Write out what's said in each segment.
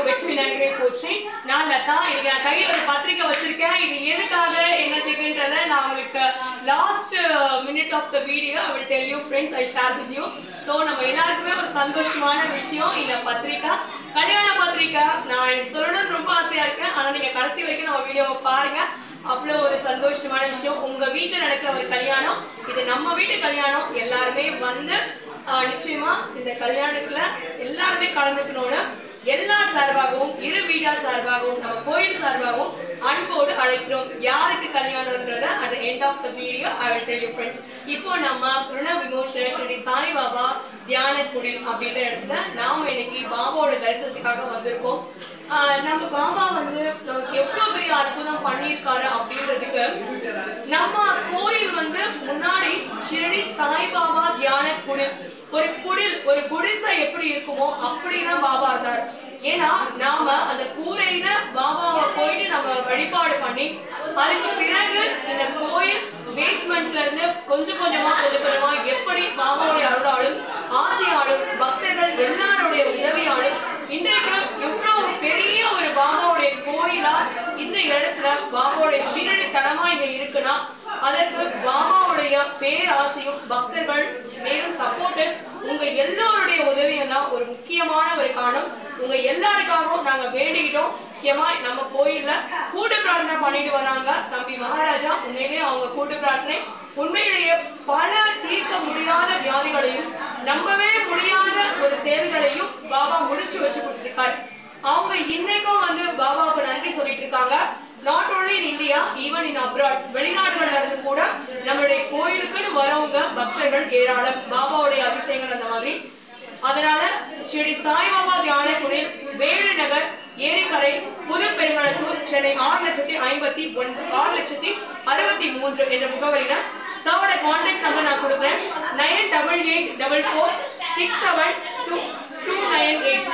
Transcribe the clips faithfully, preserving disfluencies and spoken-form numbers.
வெற்றி விநாயகரை போற்றி. நான் லதா. இன்னைக்கு நான் கையில் ஒரு பத்திரிக்கை வச்சிருக்கேன். இது எதுக்காக என்னதுக்குன்றத நான் உங்களுக்கு last minute of the video I will tell you friends, I share with you. So நம்ம எல்லாருக்குமே ஒரு சந்தோஷமான விஷயம் இந்த பத்திரிக்கை, கல்யாண பத்திரிக்கை. நான் எனக்கு சொல்லணும்னு ரொம்ப ஆசையா இருக்கேன். ஆனால் நீங்க கடைசி வரைக்கும் நம்ம வீடியோவை பாருங்க. அவ்வளோ ஒரு சந்தோஷமான விஷயம். உங்க வீட்டில் நடக்கிற ஒரு கல்யாணம், இது நம்ம வீட்டு கல்யாணம். எல்லாருமே வந்து நிச்சயமா இந்த கல்யாணத்துல எல்லாருமே கலந்துக்கணும்னு எல்லா சார்பாகவும், இரு வீட்டார் சார்பாகவும், நம்ம கோயில் சார்பாகவும் அன்போடு அழைக்கிறோம். யாருக்கு கல்யாணம்ன்றத at the end of the video I will tell you friends. இப்போ நம்ம ருண விமோசன ஸ்ரீ சாய்பாபா தியான குடில் அப்படின்ற இடத்துல நாம இன்னைக்கு பாபாவோட தரிசனத்துக்காக வந்திருக்கோம். நம்ம பாபா வந்து நமக்கு எவ்வளவு பெரிய அற்புதம் பண்ணியிருக்காரு அப்படின்றதுக்கு நம்ம கோயில் வந்து முன்னாடி ஷிரடி சாய்பாபா தியான குடில், ஒரு குடில், ஒரு குடிசை எப்படி இருக்குமோ அப்படிதான் பாபா இருந்தார். ஏன்னா நாம அந்த கூரையில பாபாவை போயிட்டு நம்ம வழிபாடு பண்ணி அதுக்கு பிறகு இந்த கோயில் பேஸ்மெண்ட்ல இருந்து கொஞ்சம் கொஞ்சமா கொஞ்சம் கொஞ்சமா எப்படி பாபாவுடைய அருளாலும் ஆசையாலும் பக்தர்கள் எல்லாருடைய உதவியாலும் இன்றைக்கு எவ்வளவு பெரிய ஒரு பாபாவுடைய கோயிலா இந்த இடத்துல பாபாவுடைய ஷிரடி தலமா இங்க இருக்குன்னா அதற்கு பாபாவுடைய பேராசையும் பக்தர்கள் மேலும் சப்போர்ட்டர்ஸ் உங்க எல்லாருடைய உதவியும் தான் ஒரு முக்கியமான ஒரு காரணம். உங்க எல்லாருக்காகவும் நாங்க வேண்டிக்கிட்டோம். முக்கியமா நம்ம கோயில்ல கூட்டு பிரார்த்தனை பண்ணிட்டு வராங்க தம்பி மகாராஜா. உண்மையிலேயே அவங்க கூட்டு பிரார்த்தனை உண்மையிலேயே பல தீர்க்க முடியாத வியாதிகளையும் நம்பவே முடியாத ஒரு செயல்களையும் பாபா முடிச்சு வச்சு கொடுத்திருக்காரு. அவங்க இன்னைக்கும் வந்து பாபாவுக்கு நன்றி சொல்லிட்டு இருக்காங்க. Not only in India, even in abroad, வெளிநாடுகள்ல இருந்து கூட நம்மளுடைய கோயிலுக்குன்னு வரவங்க பக்தர்கள் ஏராளம். பாபாவுடைய அதிசயங்கள் அந்த மாதிரி. அதனால ஸ்ரீ சாய்பாபா தியான குடில், வேலு நகர், ஏரிக்கரை, புது பெருமளத்தூர், சென்னை ஆறு லட்சத்தி ஐம்பத்தி ஒன்று ஆறு லட்சத்தி அறுபத்தி மூன்று என்ற முகவரியில சாரோட கான்டாக்ட் நம்பர் நான் கொடுக்குறேன். Nine double eight double four six seven two two nine eight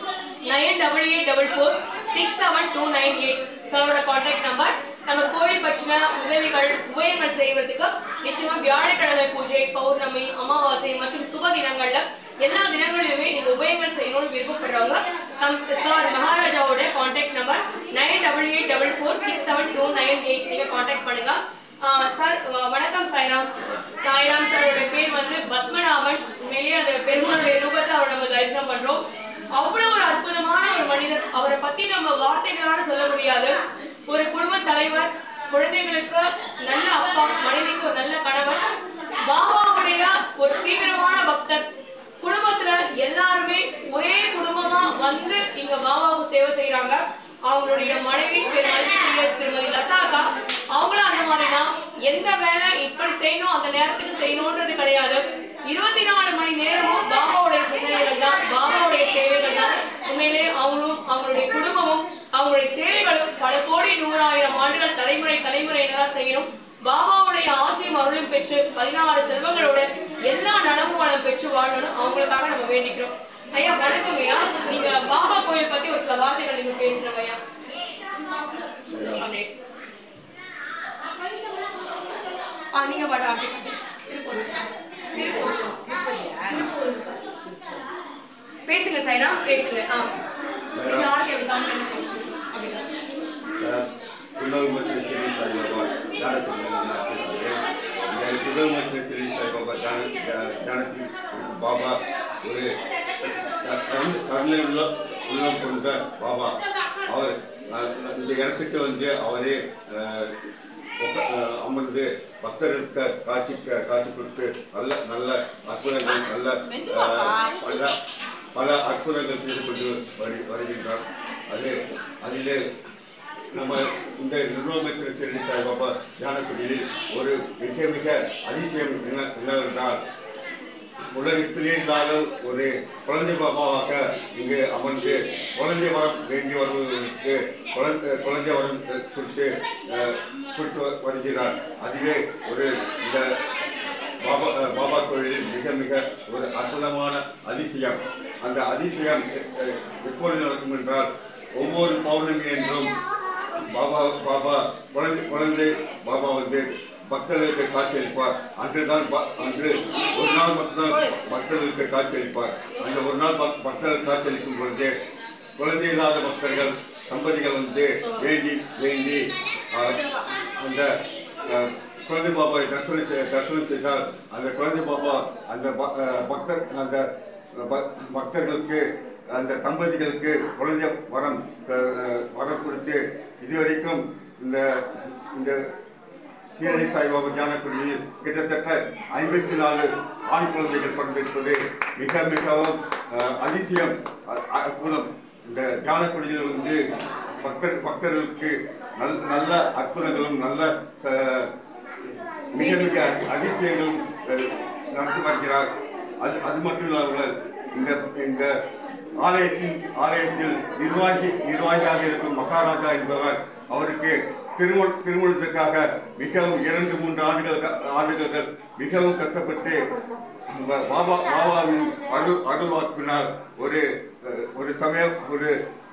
nine double eight double four six seven two nine eight சாரோட கான்டாக்ட் நம்பர். நம்ம கோயில் பற்றின உதவிகள் உபயங்கள் செய்வதற்கு நிச்சயமா வியாழக்கிழமை பூஜை, பௌர்ணமி, அமாவாசை மற்றும் சுப தினங்கள்ல எல்லா தினங்களிலுமே நீங்க உபயங்கள் செய்யணும்னு விருப்பப்படுறவங்க தம் சார் மகாராஜாவோட contact number nine double eight double four six seven two nine eight நீங்க கான்டாக்ட் பண்ணுங்க. சார் வணக்கம். சாய்ராம். சாய்ராம் சாரோட பேர் வந்து பத்மநாபன். உண்மையிலேயே அந்த பெருமாளுடைய ரூபத்தை அவரை நம்ம தரிசனம் பண்றோம். அவ்வளவு ஒரு அற்புதமான ஒரு மனிதர். அவரை பத்தி நம்ம வார்த்தைகளால சொல்ல முடியாது. ஒரு குடும்ப தலைவர், குழந்தைகளுக்கு நல்ல அப்பா, மனைவிக்கு ஒரு நல்ல கணவர், பாபாவுடைய ஒரு தீவிரமான பக்தர். குடும்பத்துல எல்லாருமே ஒரே குடும்பமா வந்து இங்க பாபாவுக்கு சேவை செய்யறாங்க. அவங்களுடைய மனைவி திருமதி லதாக்கா, அவங்களும் அந்த மாதிரிதான். எந்த வேலை இப்படி செய்யணும் அந்த நேரத்துக்கு செய்யணும்ன்றது கிடையாது. இருபத்தி நாலு மணி நேரமும் பாபாவுடைய சிந்தனைகள் தான், பாபாவுடைய சேவைகள் தான். உண்மையிலே அவங்களும் அவங்களுடைய குடும்பமும் அவங்களுடைய சேவைகளும் பல கோடி நூறாயிரம் ஆண்டுகள் தலைமுறை தலைமுறையினரா செய்யணும். பாபாவுடைய ஆசையும் அருளும் பெற்று பதினாறு செல்வங்களோட எல்லா நலமும் வளம் பெற்று வாழணும் அவங்களுக்காக நம்ம வேண்டிக்கிறோம். ஐயா வணக்கம் ஐயா. நீங்க பாபா கோயில் பத்தி ஒரு சில வார்த்தைகள் நீங்க பேசுறோம் ஐயா. நீங்க பாட்டா பேசுங்க சாய்ரா, பேசுங்க. பாபா ஒரு கருணை உள்ள உள்ளம் கொண்ட பாபா. அவர் இந்த இடத்துக்கு வந்து அவரே அமர்ந்து பக்தர்களுக்கு காட்சி காட்சி கொடுத்து நல்ல நல்ல அற்புதங்கள், நல்ல பல பல அற்புதங்கள் செய்து கொண்டு வரு வருகின்றார். அது அதிலே நம்ம இந்த நிர்வாகத்திற்கு ஷிரடி சாய்பாபா தியான குடிலில் ஒரு மிக மிக அதிசயம் என்ன என்னவென்றால், உலகத்திலே இல்லாத ஒரு குழந்தை பாபாவாக இங்கு அமர்ந்து குழந்தை வரம் வேண்டி வருவதற்கு குழந்தை குழந்தை வரம் கொடுத்து கொடுத்து வருகிறார். அதுவே ஒரு இந்த பாபா பாபா கோயிலில் மிக மிக ஒரு அற்புதமான அதிசயம். அந்த அதிசயம் எப்பொழுது நடக்கும் என்றால், ஒவ்வொரு பௌர்ணமி என்றும் பாபா பாபா குழந்தை குழந்தை பாபா வந்து பக்தர்களுக்கு காட்சியளிப்பார். அன்றுதான் அன்று ஒரு நாள் மட்டும்தான் பக்தர்களுக்கு காட்சியளிப்பார். அந்த ஒரு நாள் பக்தர்கள் காட்சியளிக்கும் பொழுது குழந்தை இல்லாத பக்தர்கள் தம்பதிகள் வந்து வேண்டி வேண்டி அந்த குழந்தை பாபாவை தரிசனம் தரிசனம் செய்தால் அந்த குழந்தை பாபா அந்த பக்தர் அந்த பக்தர்களுக்கு அந்த தம்பதிகளுக்கு குழந்தை வரம் வரம் கொடுத்து இதுவரைக்கும் இந்த இந்த சீரடி சாய்பாபா தியானக்குடியில் கிட்டத்தட்ட ஐம்பத்தி நாலு ஆண் குழந்தைகள் பிறந்திருப்பது மிக மிகவும் அதிசயம் அற்புதம். இந்த தியானக்குடியில் வந்து பக்தர் பக்தர்களுக்கு நல் நல்ல அற்புதங்களும் நல்ல மிக மிக அதிசயங்களும் நடத்தி வருகிறார். அது அது மட்டும் இல்லாமல் இந்த இந்த ஆலயத்தின் ஆலயத்தில் நிர்வாகி நிர்வாகியாக இருக்கும் மகாராஜா என்பவர் அவருக்கு திருமண திருமணத்திற்காக மிகவும் இரண்டு மூன்று ஆண்டுகள் ஆண்டுகள் மிகவும் கஷ்டப்பட்டு பாபா பாபாவின் அருள் அருள்வாக்கினால் ஒரு ஒரு சமயம் ஒரு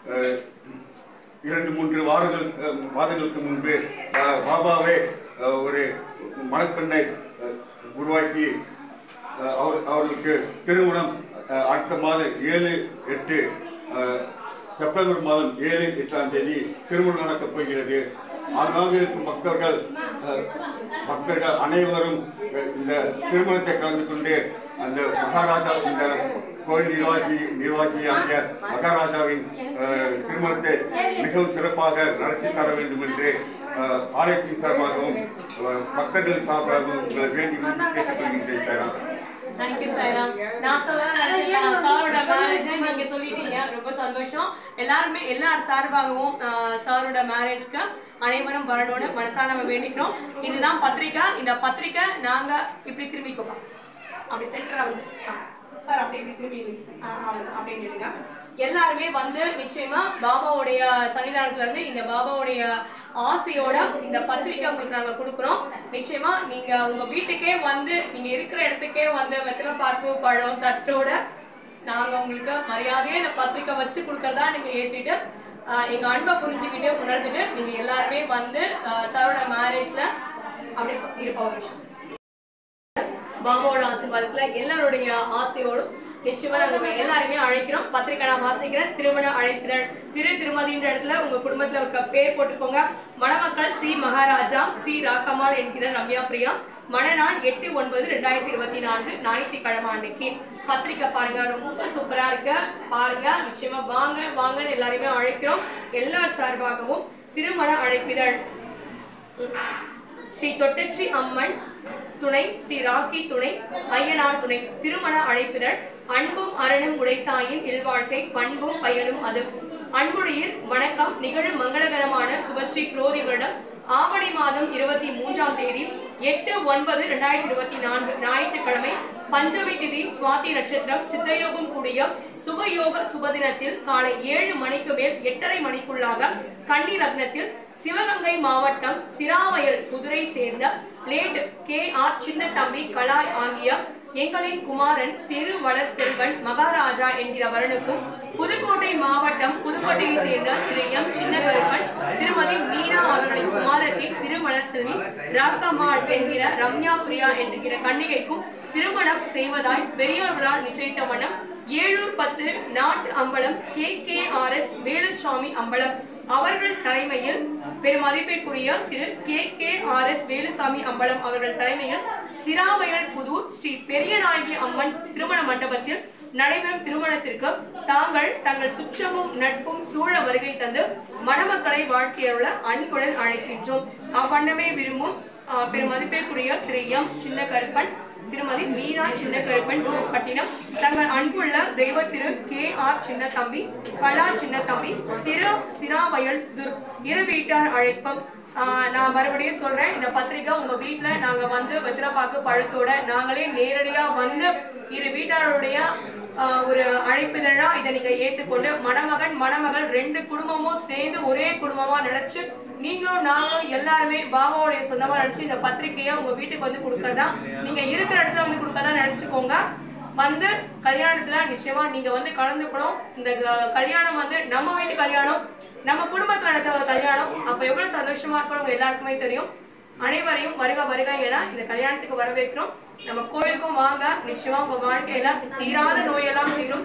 இரண்டு மூன்று வாரங்கள் மாதங்களுக்கு முன்பு பாபாவே ஒரு மணப்பெண்ணை உருவாக்கி அவர் அவர்களுக்கு திருமணம் அடுத்த மாதம் ஏழு எட்டு செப்டம்பர் மாதம் ஏழு எட்டாம் தேதி திருமணம் நடக்கப் போகிறது. ஆங்காங்கே இருக்கும் பக்தர்கள் பக்தர்கள் அனைவரும் இந்த திருமணத்தை கலந்து கொண்டு அந்த மகாராஜா இந்த கோயில் நிர்வாகி நிர்வாகியாகிய மகாராஜாவின் திருமணத்தை மிகவும் சிறப்பாக நடத்தி தர வேண்டும் என்று ஆலயத்தின் சார்பாகவும் பக்தர்கள் சார்பாகவும் உங்களை வேண்டி கேட்டுக்கொள்கின்றேன் சார். தேங்க்யூ சாய்ராம். நான் சொல்ல சாரோட மேரேஜ் நீங்க சொல்லிட்டீங்க, ரொம்ப சந்தோஷம். எல்லாருமே எல்லார் சார்பாகவும் சாரோட மேரேஜ்க்கு அனைவரும் வரணும்னு மனசார நம்ம வேண்டிக்கிறோம். இதுதான் பத்திரிக்கை. இந்த பத்திரிக்கை நாங்க இப்படி திரும்பிக்கோப்பா அப்படி சென்டரா வந்து சார் அப்படி இப்படி திரும்பி அப்படின்னு எல்லாருமே வந்து நிச்சயமா பாபாவுடைய சன்னிதானத்துல இருந்து இந்த பாபாவுடைய ஆசையோட இந்த பத்திரிக்கை உங்களுக்கு நாங்க கொடுக்குறோம். நிச்சயமா நீங்க உங்க வீட்டுக்கே வந்து நீங்க இருக்கிற இடத்துக்கே வந்து வெத்தலை பாக்கு பழம் தட்டோட நாங்க உங்களுக்கு மரியாதையே இந்த பத்திரிக்கை வச்சு கொடுக்கறதா நீங்க ஏத்திட்டு எங்க அன்பை புரிஞ்சுக்கிட்டு உணர்ந்துட்டு நீங்க எல்லாருமே வந்து சாரோட மேரேஜ்ல அப்படி இருப்போம். பாபாவோட ஆசீர்வாதத்துல எல்லாருடைய ஆசையோடும் நிச்சயமா நாங்க எல்லாருமே அழைக்கிறோம். பத்திரிக்கை நான் வாசிக்கிறேன். திருமண அழைப்பிதழ் திரு திருமதின்ற இடத்துல உங்க குடும்பத்துல ஒரு பேர் போட்டுக்கோங்க. மணமக்கள் சி மகாராஜா, சி ராக்கம்மாள் என்கிற ரம்யா பிரியா. மணநாள் எட்டு ஒன்பது ரெண்டாயிரத்தி இருபத்தி நான்கு ஞாயிற்றுக்கிழமை அன்னைக்கு. பத்திரிக்கை பாருங்க, ரொம்ப சூப்பரா இருக்கு, பாருங்க. நிச்சயமா வாங்க வாங்கன்னு எல்லாருமே அழைக்கிறோம். எல்லார் சார்பாகவும் திருமண அழைப்பிதழ் ஸ்ரீ தொட்டச்சி அம்மன் துணை, ஸ்ரீ ராக்கி துணை, ஐயனார் துணை. திருமண அழைப்பிதழ் அன்பும் அரணும் உடைத்தாயின் இல்வாழ்க்கை பண்பும் பயனும் அது. அன்புடையீர் வணக்கம். நிகழும் மங்களகரமான சுபஸ்ரீ குரோதி வருடம் ஆவணி மாதம் இருபத்தி மூன்றாம் தேதி எட்டு ஒன்பது இரண்டாயிரத்தி இருபத்தி நான்கு ஞாயிற்றுக்கிழமை பஞ்சமி திதி சுவாதி நட்சத்திரம் சித்தயோகம் கூடிய சுபயோக சுபதினத்தில் காலை ஏழு மணிக்கு மேல் எட்டரை மணிக்குள்ளாக கன்னி லக்னத்தில் சிவகங்கை மாவட்டம் சிராவயல் குதிரை சேர்ந்த லேட் கே ஆர் சின்ன தம்பி கலாய் ஆகிய எங்களின் குமாரன் திருவளர் செல்வன் மகாராஜா என்கிற வரனுக்கும் புதுக்கோட்டை மாவட்டம் புதுக்கோட்டையை சேர்ந்த திரு எம் சின்னகருப்பன் திருமதி மீனா அவர்களின் குமாரத்தை திருவளர் செல்வி ராக்கம்மாள் என்கிற ரம்யா பிரியா என்கிற கன்னிகைக்கும் திருமணம் செய்வதாய் பெரியோர்களால் நிச்சயித்த வண்ணம் ஏழூர் பத்து நாட்டு அம்பலம் K K R S Velusamy Ambalam அவர்கள் தலைமையில் பெருமதிப்பிற்குரிய Thiru K K R S Velusamy Ambalam அவர்கள் தலைமையில் சிராவயல் புதூர் ஸ்ரீ பெரியநாயகி அம்மன் திருமண மண்டபத்தில் நடைபெறும் திருமணத்திற்கு தாங்கள் தங்கள் சுற்றமும் நட்பும் சூழ வருகை தந்து மணமக்களை வாழ்த்தியுள்ள அன்புடன் அழைக்கின்றோம். அவ்வண்ணமே விரும்பும் பெருமதிப்பிற்குரிய திரு எம் சின்ன கருப்பன் திருமதி மீனா சின்ன கருப்பன் பட்டினம் தங்கள் அன்புள்ள தெய்வ திரு கே ஆர் சின்ன தம்பி கலா சின்ன தம்பி சிரா சிராவயல் இரு வீட்டார் அழைப்பம். நான் மறுபடியும் சொல்றேன், இந்த பத்திரிக்கை உங்க வீட்டுல நாங்க வந்து வெத்திரப்பாக்கு பழத்தோட நாங்களே நேரடியா வந்து இரு வீட்டாருடைய ஒரு அழைப்பிதழா இதை நீங்க ஏற்றுக்கொண்டு மணமகன் மணமகள் ரெண்டு குடும்பமும் சேர்ந்து ஒரே குடும்பமா நினைச்சு நீங்களும் நாங்களும் எல்லாருமே பாபாவுடைய சொந்தமா நினைச்சு இந்த பத்திரிகையை உங்க வீட்டுக்கு வந்து கொடுக்கறதா, நீங்க இருக்கிற இடத்துல வந்து கொடுக்கறதா நினைச்சுக்கோங்க. வந்து கல்யாணத்துல நிச்சயமா நீங்க வந்து கலந்துக்கணும். இந்த கல்யாணம் வந்து நம்ம வீட்டு கல்யாணம், நம்ம குடும்பத்துல நடக்கிற ஒரு கல்யாணம். அப்ப எவ்வளவு சந்தோஷமா இருக்கணும் எல்லாருக்குமே தெரியும். அனைவரையும் வருக வருக என இந்த கல்யாணத்துக்கு வரவேற்கிறோம். நம்ம கோயிலுக்கும் வாங்க, நிச்சயமா உங்க வாழ்க்கையில தீராத நோயெல்லாம் தீரும்.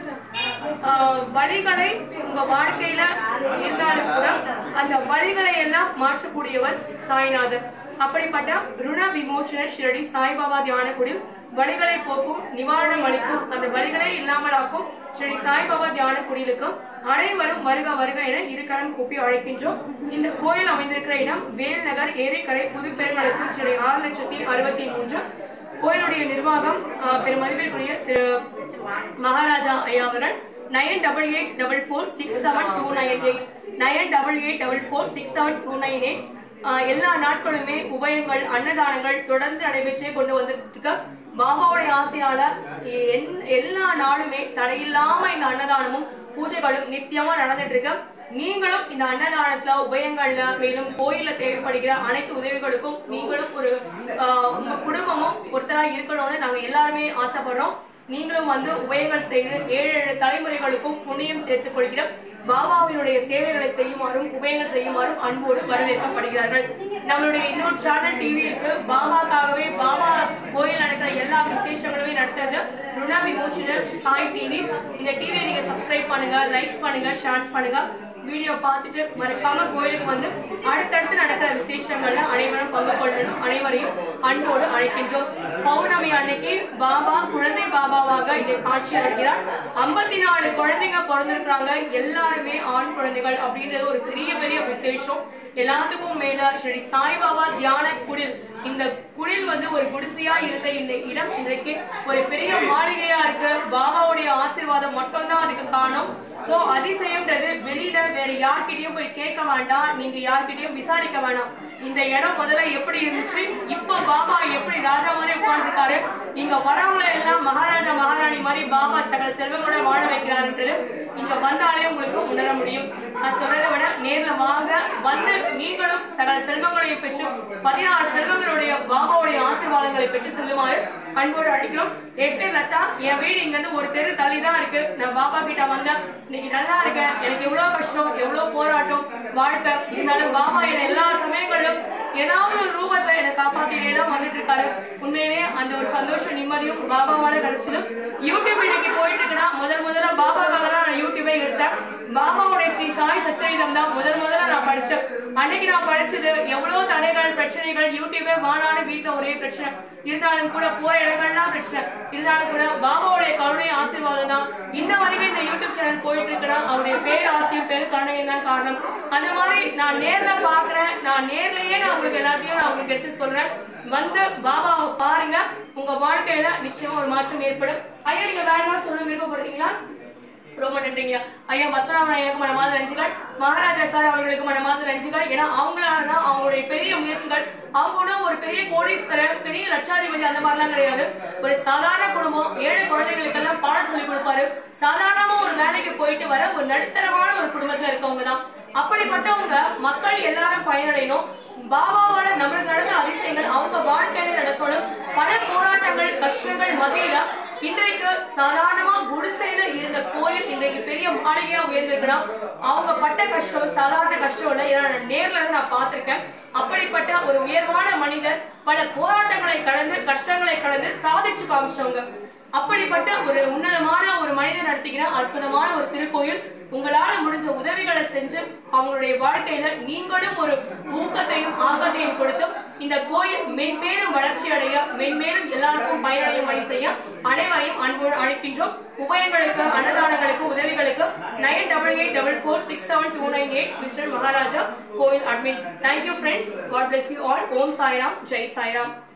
வலிகளை உங்க வாழ்க்கையில இருந்தாலும் கூட அந்த வலிகளை எல்லாம் மாற்றக்கூடியவர் சாய்நாதர். அப்படிப்பட்ட ருண விமோச்சன ஷிரடி சாய்பாபா தியான குடில் வலிகளை போக்கும், நிவாரணம் அளிக்கும், அந்த வலிகளே இல்லாமலாக்கும் ஸ்ரீ சாய்பாபா தியான குடிலுக்கும் அனைவரும் வருக வருக என இருக்கரம் கூப்பி அழைக்கின்றோம். இந்த கோயில் அமைந்திருக்கிற இடம் வேல்நகர் ஏரிக்கரை புதுப்பெருங்களுக்கு ஸ்ரீ ஆறு லட்சத்தி அறுபத்தி மூன்று. கோயிலுடைய நிர்வாகம் பெருமதிப்பிற்குரிய திரு மகாராஜா ஐயா அவர்கள். Nine double eight double four six seven two nine eight nine double eight double four six seven two nine eight எல்லா நாட்களுமே உபயங்கள் அன்னதானங்கள் தொடர்ந்து நடைபெற்றே கொண்டு வந்துட்டு பாபாவுடைய ஆசையால எல்லா நாளுமே தடையில்லாம இந்த அன்னதானமும் பூஜைகளும் நித்தியமா நடந்துட்டு இருக்கு. நீங்களும் இந்த அன்னதானத்துல உபயங்கள்ல மேலும் கோயில்ல தேவைப்படுகிற அனைத்து உதவிகளுக்கும் நீங்களும் ஒரு உங்க குடும்பமும் ஒருத்தரா இருக்கணும்னு நாங்க எல்லாருமே ஆசைப்படுறோம். நீங்களும் வந்து உபயங்கள் செய்து ஏழு ஏழு தலைமுறைகளுக்கும் புண்ணியம் சேர்த்துக் கொள்கிறோம். பாபாவினுடைய சேவைகளை செய்யுமாறும் உபயங்கள் செய்யுமாறும் அன்போடு வரவேற்கப்படுகிறார்கள். நம்மளுடைய இன்னொரு சேனல் டிவி இருக்கு. பாபாக்காகவே பாபா கோயில் நடக்கிற எல்லா விசேஷங்களுமே நடத்துறது ருண விமோச்சன சாய் டிவி. இந்த டிவியை நீங்க சப்ஸ்கிரைப் பண்ணுங்க, லைக்ஸ் பண்ணுங்க, ஷேர்ஸ் பண்ணுங்க. வீடியோ பார்த்துட்டு மறக்காம கோயிலுக்கு வந்து அடுத்தடுத்து நடக்கிற விசேஷங்கள்ல அனைவரும் பங்கு கொள்ளணும். அனைவரையும் அன்போடு அழைக்கின்றோம். பௌர்ணமி அன்னைக்கு பாபா குழந்தை பாபாவாக இங்கே காட்சி அளிக்கிறார். ஐம்பத்தி நாலு குழந்தைங்க பிறந்திருக்கிறாங்க. எல்லாருமே ஆண் குழந்தைகள் அப்படின்றது ஒரு பெரிய பெரிய விசேஷம். எல்லாத்துக்கும் மேல ஸ்ரீ சாய்பாபா தியான குடில், இந்த குடில் வந்து ஒரு குடிசையா இருந்த இந்த இடம் இன்றைக்கு ஒரு பெரிய மாளிகையா இருக்கு. பாபாவுடைய ஆசீர்வாதம் மட்டும்தான் அதுக்கு காணும். சோ அதிசயம்ன்றது வெளியில வேற யார்கிட்டயும் போய் கேட்க வேண்டாம், நீங்க யார்கிட்டயும் விசாரிக்க வேண்டாம். இந்த இடம் முதல்ல எப்படி இருந்துச்சு, இப்ப பாபா எப்படி ராஜா மாதிரி உட்கார்ந்துருக்காரு, இங்க வரவங்கள எல்லாம் மகாராஜா மகாராணி மாதிரி பாபா சகல செல்வங்களோட வாழ வைக்கிறாருன்றது இங்க வந்தாலே உங்களுக்கு உணர முடியும். நான் சொல்றதை விட நேர்ல வாங்க, வந்து நீங்களும் சகல செல்வங்களை பெற்று பதினாறு செல்வங்களுடைய பாபாவுடைய ஆசீர்வாதங்களை பெற்று செல்லுமாறு அன்போடு அழைக்கிறோம். என் பேர் லதா. என் வீடு இங்க இருந்து ஒரு தெரு தள்ளி தான் இருக்கு. நான் பாபா கிட்ட வந்தேன், இன்னைக்கு நல்லா இருக்கேன். எனக்கு எவ்வளவு கஷ்டம், எவ்வளவு போராட்டம் வாழ்க்கை இருந்தாலும் பாபா என்ன எல்லா சமயங்களிலும் ஏதாவது ஒரு ரூபத்துல என்னை காப்பாத்திட்டே தான் வந்துட்டு இருக்காரு. உண்மையிலேயே அந்த ஒரு சந்தோஷம் நிம்மதியும் பாபாவால கிடைச்சிடும். யூடியூப் இன்னைக்கு போயிட்டு இருக்குன்னா முதல் முதல்ல பாபாக்காக தான் நான் யூடியூபே எடுத்தேன். பாபாவுடைய ஸ்ரீ சாய் சச்சரிதம் தான் முதல் முதல்ல நான் படிச்சேன். அன்னைக்கு நான் படிச்சது எவ்வளவு தடைகள் பிரச்சனைகள், யூடியூபே வானான வீட்டுல ஒரே பிரச்சனை இருந்தாலும் கூட, போற இடங்கள்லாம் பிரச்சனை இருந்தாலும் கூட பாபாவுடைய கருணை ஆசீர்வாதம் தான் இன்ன வரைக்கும் இந்த யூடியூப் சேனல் போயிட்டு இருக்குன்னா அவருடைய பேர் ஆசையும் பெரு கருணையும் தான் காரணம். அந்த மாதிரி நான் நேர்ல பாக்குறேன். நான் நேர்லயே நான் உங்களுக்கு எல்லாத்தையும் நான் உங்களுக்கு எடுத்து சொல்றேன். வந்து பாபாவை பாருங்க, உங்க வாழ்க்கையில நிச்சயமா ஒரு மாற்றம் ஏற்படும். ஐயா நீங்க வேற என்ன சொல்ல விருப்பப்படுறீங்களா? ரொம்ப நன்றிங்க ஐயா. பத்மநாபன் ஐயாவுக்கு மனமார்ந்த நன்றிகள். மகாராஜா சார் அவர்களுக்கு மனமார்ந்த நன்றிகள். ஏன்னா அவங்களாலதான் அவங்களுடைய பெரிய முயற்சிகள். அவங்க ஒரு பெரிய கோடீஸ்வரர், பெரிய லட்சாதிபதி அந்த மாதிரிலாம் கிடையாது. ஒரு சாதாரண குடும்பம், ஏழை குழந்தைகளுக்கெல்லாம் பாடம் சொல்லி கொடுப்பாரு. சாதாரணமா ஒரு வேலைக்கு போயிட்டு வர ஒரு நடுத்தரமான ஒரு குடும்பத்துல இருக்கவங்க தான். அப்படிப்பட்டவங்க மக்கள் எல்லாரும் பயனடையணும். பாபாவோட நம்மளுக்கு நடந்த அதிசயங்கள் அவங்க வாழ்க்கையில நடக்கணும். பல போராட்டங்கள் கஷ்டங்கள் மத்தியில இன்றைக்கு சாதாரணமா குடிசையில இருந்த கோயில் இன்றைக்கு பெரிய மாளிகையா உயர்ந்திருக்கலாம். அவங்க பட்ட கஷ்டம் சாதாரண கஷ்டம் இல்லை. ஏன்னா நேர்ல நான் பார்த்திருக்கேன். அப்படிப்பட்ட ஒரு உயர்வான மனிதர் பல போராட்டங்களை கடந்து கஷ்டங்களை கடந்து சாதிச்சு காமிச்சவங்க. அப்படிப்பட்ட ஒரு உன்னதமான ஒரு மனிதர் நடத்துகிற அற்புதமான ஒரு திருக்கோயில். உங்களால முடிஞ்ச உதவிகளை செஞ்சு அவங்களுடைய வாழ்க்கையில நீங்களும் ஒரு ஊக்கத்தையும் ஆக்கத்தையும் கொடுத்தும் இந்த கோயில் மென்மேலும் வளர்ச்சி அடைய, மென்மேலும் எல்லாருக்கும் பயனடையும் பணி செய்ய அனைவரையும் அன்போடு அழைக்கின்றோம். உபயங்களுக்கு அன்னதானங்களுக்கு உதவிகளுக்கு nine double eight double four six seven two nine eight mister Maharaja கோயில் admin. Thank you friends. God bless you all. Om Sairam, Jai Sairam.